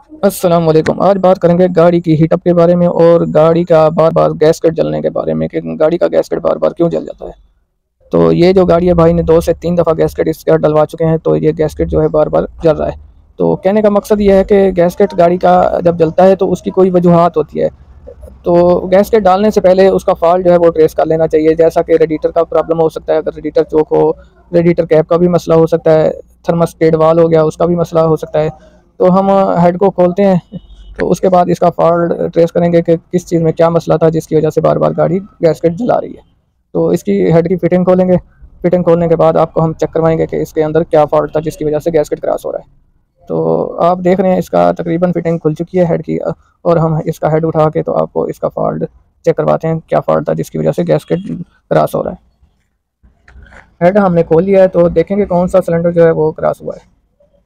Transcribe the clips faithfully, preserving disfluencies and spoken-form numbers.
अस्सलाम वालेकुम। आज बात करेंगे गाड़ी की हीटअप के बारे में और गाड़ी का बार-बार गैसकेट जलने के बारे में कि गाड़ी का गैसकेट बार-बार क्यों जल जाता है। तो ये जो गाड़ी है भाई ने दो से तीन दफ़ा गैसकेट इसका डलवा चुके हैं, तो ये गैसकेट जो है बार-बार जल रहा है। तो कहने का मकसद ये है कि गैसकेट गाड़ी का जब जलता है तो उसकी कोई वजूहात होती है। तो गैसकेट डालने से पहले उसका फ़ॉल्ट जो है वो ट्रेस कर लेना चाहिए, जैसा कि रेडिएटर का प्रॉब्लम हो सकता है, अगर रेडिएटर चोक हो, रेडिएटर कैप का भी मसला हो सकता है, थर्मोस्टेट वाल्व हो गया उसका भी मसला हो सकता है। तो हम हेड को खोलते हैं, तो उसके बाद इसका फ़ॉल्ट ट्रेस करेंगे कि किस चीज़ में क्या मसला था जिसकी वजह से बार-बार गाड़ी गैसकेट जला रही है। तो इसकी हेड की फिटिंग खोलेंगे, फिटिंग खोलने के बाद आपको हम चेक करवाएँगे कि इसके अंदर क्या फ़ॉल्ट था जिसकी वजह से गैसकेट क्रॉस हो रहा है। तो आप देख रहे हैं इसका तकरीबन फिटिंग खुल चुकी है हेड की, अ, और हम इसका हेड उठा के तो आपको इसका फ़ॉल्ट चेक करवाते हैं, क्या फ़ॉल्ट था जिसकी वजह से गैसकेट क्रॉस हो रहा है। हेड हमने खोल लिया है तो देखेंगे कौन सा सिलेंडर जो है वो क्रॉस हुआ है।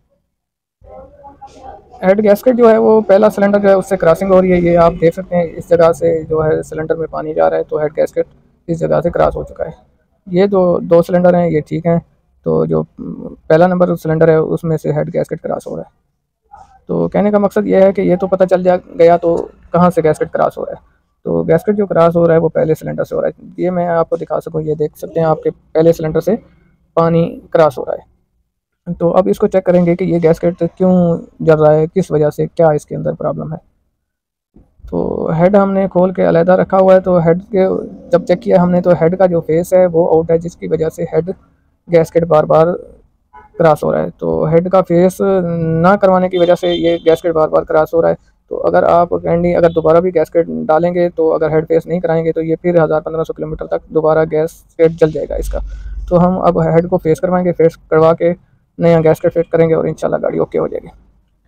हेड गैसकेट जो है वो पहला सिलेंडर जो है उससे क्रॉसिंग हो रही है, ये आप देख सकते हैं इस जगह से जो है सिलेंडर में पानी जा रहा है, तो हेड गैसकेट इस जगह से क्रॉस हो चुका है। ये जो दो सिलेंडर हैं ये ठीक हैं, तो जो पहला नंबर सिलेंडर है उसमें से हेड गैसकेट क्रॉस हो रहा है। तो कहने का मकसद ये है कि ये तो पता चल जा गया तो कहाँ से गैसकेट क्रॉस हो रहा है। तो गैसकेट जो क्रॉस हो रहा है वो पहले सिलेंडर से हो रहा है। ये मैं आपको दिखा सकूँ, ये देख सकते हैं आपके पहले सिलेंडर से पानी क्रॉस हो रहा है। तो अब इसको चेक करेंगे कि ये गैसकेट क्यों जल रहा है, किस वजह से, क्या इसके अंदर प्रॉब्लम है। तो हेड हमने खोल के अलहदा रखा हुआ है, तो हेड के जब चेक किया हमने तो हेड का जो फेस है वो आउट है, जिसकी वजह से हेड गैसकेट बार बार क्रॉस हो रहा है। तो हेड का फेस ना करवाने की वजह से ये गैसकेट बार बार क्रॉस हो रहा है। तो अगर आप कैंडी अगर दोबारा भी गैसकेट डालेंगे तो अगर हेड फेस नहीं कराएंगे तो ये फिर हज़ार पंद्रह सौ किलोमीटर तक दोबारा गैसकेट जल जाएगा इसका। तो हम अब हेड को फेस करवाएंगे, फेस करवा के नया गैसकेट फिट करेंगे और इंशाल्लाह गाड़ी ओके हो जाएगी।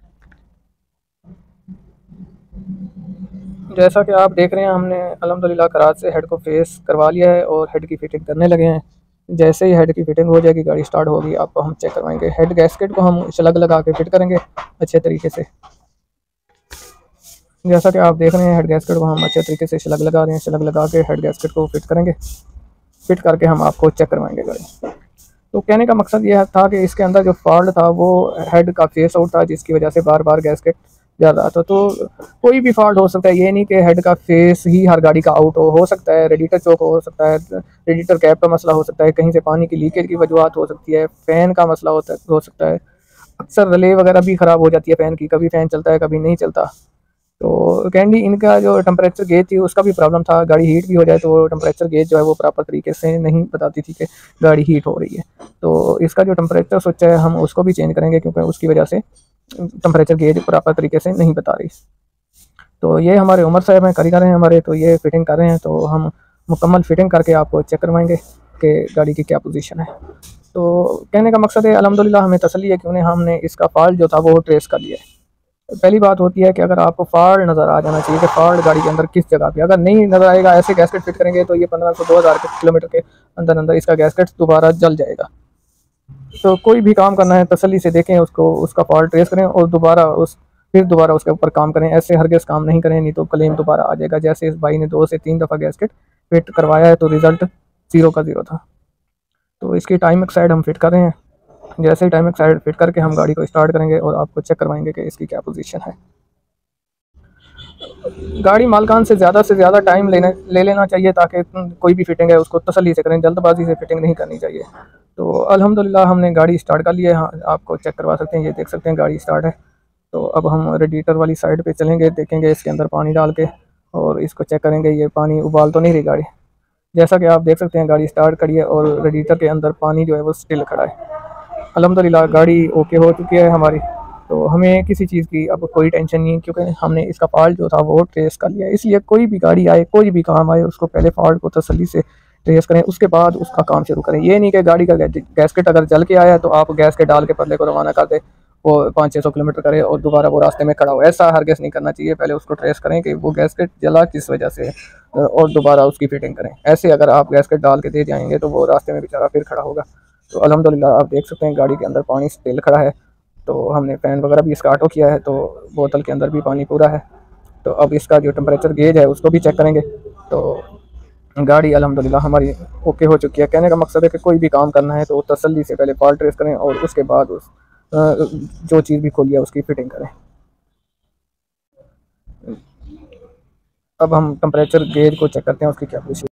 जैसा कि आप देख रहे हैं हमने अल्हम्दुलिल्लाह कराज से हेड को फेस करवा लिया है और हेड की फिटिंग करने लगे हैं। जैसे ही हेड की फिटिंग हो जाएगी गाड़ी स्टार्ट होगी, आपको हम चेक करवाएंगे। हेड गैसकेट को हम शलग लगा के फिट करेंगे अच्छे तरीके से। जैसा कि आप देख रहे हैं हेड गैसकेट को हम अच्छे तरीके से शलग लगा रहे हैं, शलग लगा के हेड गैसकेट को फिट करेंगे। फिट करके हम आपको चेक करवाएंगे गाड़ी। तो कहने का मकसद यह था कि इसके अंदर जो फॉल्ट था वो हेड का फेस आउट था, जिसकी वजह से बार बार गैसकेट जा रहा था। तो कोई भी फॉल्ट हो सकता है, ये नहीं कि हेड का फेस ही हर गाड़ी का आउट हो हो सकता है रेडिएटर चौक हो सकता है, रेडिएटर कैप का मसला हो सकता है, कहीं से पानी की लीकेज की वजूहत हो सकती है, फ़ैन का मसला होता हो सकता है। अक्सर रिले वगैरह भी ख़राब हो जाती है फ़ैन की, कभी फ़ैन चलता है कभी नहीं चलता। तो कैंडी इनका जो टेम्परेचर गेज थी उसका भी प्रॉब्लम था, गाड़ी हीट भी हो जाए तो टेम्परेचर गेज जो है वो प्रॉपर तरीके से नहीं बताती थी कि गाड़ी हीट हो रही है। तो इसका जो टेम्परेचर स्विच है हम उसको भी चेंज करेंगे, क्योंकि उसकी वजह से टेम्परेचर गेज प्रॉपर तरीके से नहीं बता रही। तो ये हमारे उमर साहब हैं, कारीगर हैं हमारे, तो ये फिटिंग कर रहे हैं। तो हम मुकम्मल फिटिंग करके आपको चेक करवाएंगे कि गाड़ी की क्या पोजीशन है। तो कहने का मकसद है अल्हम्दुलिल्लाह हमें तसल्ली है कि उन्हें हमने इसका फॉल्ट जो था वो ट्रेस कर लिया है। पहली बात होती है कि अगर आपको फॉल्ट नज़र आ जाना चाहिए कि फॉल्ट गाड़ी के अंदर किस जगह पे, अगर नहीं नज़र आएगा ऐसे गैसकेट फिट करेंगे तो ये पंद्रह सौ दो हज़ार किलोमीटर के अंदर अंदर इसका गैसकेट दोबारा जल जाएगा। तो कोई भी काम करना है तसल्ली से देखें उसको, उसका फॉल्ट ट्रेस करें और दोबारा उस फिर दोबारा उसके ऊपर काम करें। ऐसे हरगिज़ काम नहीं करें, नहीं तो क्लेम दोबारा आ जाएगा। जैसे इस भाई ने दो से तीन दफ़ा गैसकेट फिट करवाया है तो रिज़ल्ट ज़ीरो का ज़ीरो था। तो इसकी टाइमिंग साइड हम फिट कर रहे हैं। जैसे ही टाइमिंग साइड फिट करके हम गाड़ी को स्टार्ट करेंगे और आपको चेक करवाएंगे कि इसकी क्या पोजीशन है। गाड़ी मालकान से ज़्यादा से ज़्यादा टाइम लेने ले लेना चाहिए, ताकि कोई भी फिटिंग है उसको तसल्ली से करें, जल्दबाजी से फिटिंग नहीं करनी चाहिए। तो अल्हम्दुलिल्लाह हमने गाड़ी स्टार्ट कर ली है। हाँ, आपको चेक करवा सकते हैं, ये देख सकते हैं गाड़ी स्टार्ट है। तो अब हम रेडिएटर वाली साइड पे चलेंगे, देखेंगे इसके अंदर पानी डाल के और इसको चेक करेंगे ये पानी उबाल तो नहीं रही गाड़ी। जैसा कि आप देख सकते हैं गाड़ी स्टार्ट करी है और रेडिएटर के अंदर पानी जो है वो स्टिल खड़ा है। अल्हम्दुलिल्लाह गाड़ी ओके हो चुकी है हमारी। तो हमें किसी चीज़ की अब कोई टेंशन नहीं, क्योंकि हमने इसका फॉल्ट जो था वो ट्रेस कर लिया है। इसलिए कोई भी गाड़ी आए, कोई भी काम आए, उसको पहले फॉल्ट को तसल्ली से ट्रेस करें, उसके बाद उसका काम शुरू करें। ये नहीं कि गाड़ी का गैसकेट अगर जल के आया है तो आप गैस के डाल के परले को रवाना कर दे, वो पाँच छः सौ किलोमीटर करे और दोबारा वो रास्ते में खड़ा हो। ऐसा हरगिज़ नहीं करना चाहिए। पहले उसको ट्रेस करें कि वो गैसकेट जला किस वजह से है और दोबारा उसकी फिटिंग करें। ऐसे अगर आप गैसकेट डाल के दे जाएंगे तो वो रास्ते में बेचारा फिर खड़ा होगा। तो अल्हम्दुलिल्लाह आप देख सकते हैं गाड़ी के अंदर पानी स्टिल खड़ा है। तो हमने फ़ैन वगैरह भी इसका ऑटो किया है, तो बोतल के अंदर भी पानी पूरा है। तो अब इसका जो टेम्परेचर गेज है उसको भी चेक करेंगे। तो गाड़ी अल्हम्दुलिल्लाह हमारी ओके हो चुकी है। कहने का मकसद है कि कोई भी काम करना है तो तसल्ली से पहले फॉल्ट ट्रेस करें और उसके बाद उस जो चीज़ भी खोली है उसकी फ़िटिंग करें। अब हम टेम्परेचर गेज को चेक करते हैं उसकी क्या पोजीशन।